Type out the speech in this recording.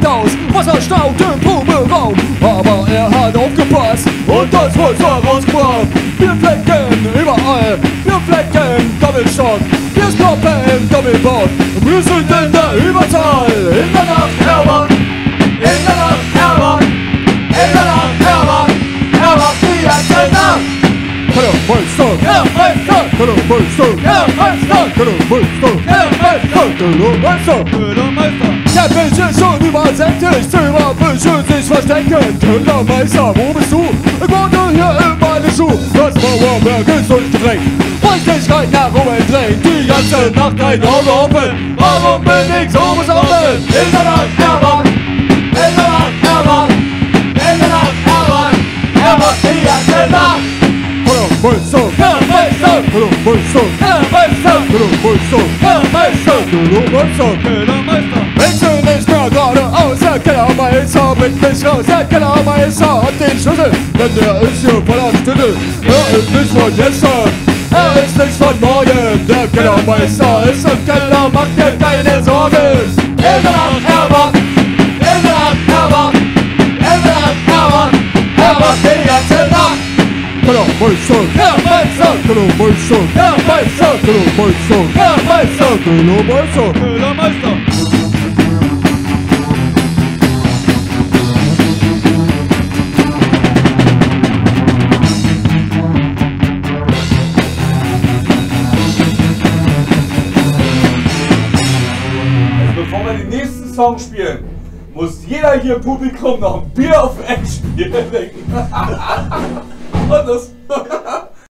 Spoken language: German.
sieht aus, Wasser staut im Proberaum. Aber er hat aufgepasst und das Wasser rausgebracht. Wir flecken überall, wir flecken Doppelschock. Wir stoppen Doppelbock, wir sind in der Überzahl. In der Nacht Herbert, in der Nacht Herbert, in der Nacht Herbert, Herbert die ganze Nacht. Kellermeister, Kellermeister, Kellermeister, Kellermeister, Kellermeister, Kellermeister, Kellermeister, Kellermeister. Der Fisch ist schon über 60, Silber will sich verstecken. Kellermeister, wo bist du? Ich wohne hier in meinem Schuh. Das Mauerwerk ist durchgedrängt, Feuchtigkeit nach oben drängt. Die ganze Nacht ein Auge offen. Warum bin ich so besoffen? In der Nacht Herbert, in der Nacht Herbert, in der Nacht Herbert, Herbert die ganze Nacht. Kellermeister, Kellermeister, Kellermeister, Kellermeister, Kellermeister, Kellermeister, Kellermeister. Ich will nicht mehr geradeaus, der Kellermeister bringt mich raus. Der Kellermeister hat den Schlüssel, denn der ist hier voller Stüttel. Er ist nicht von gestern, er ist nicht von morgen. Der Kellermeister ist im Keller, macht dir keine Sorgen. In der Nacht Herbert, in der Nacht Herbert, in der Nacht Herbert, Herbert die ganze Nacht. Kellermeister, Kellermeister, Kellermeister, Kellermeister, Kellermeister, Kellermeister, Kellermeister, Kellermeister. Bevor wir den nächsten Song spielen, muss jeder hier im Publikum noch ein Bier auf Eck spielen. Und das